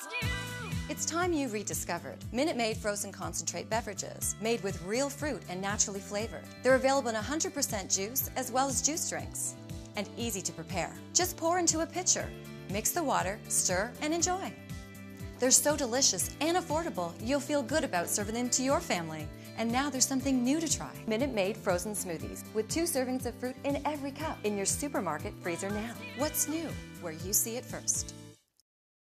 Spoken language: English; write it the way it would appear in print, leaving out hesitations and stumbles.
What's new? It's time you rediscovered MinuteMaid frozen concentrate beverages, made with real fruit and naturally flavored. They're available in 100% juice as well as juice drinks, and easy to prepare. Just pour into a pitcher, mix the water, stir, and enjoy. They're so delicious and affordable, you'll feel good about serving them to your family. And now there's something new to try. MinuteMaid frozen smoothies with 2 servings of fruit in every cup in your supermarket freezer now. What's new? Where you see it first.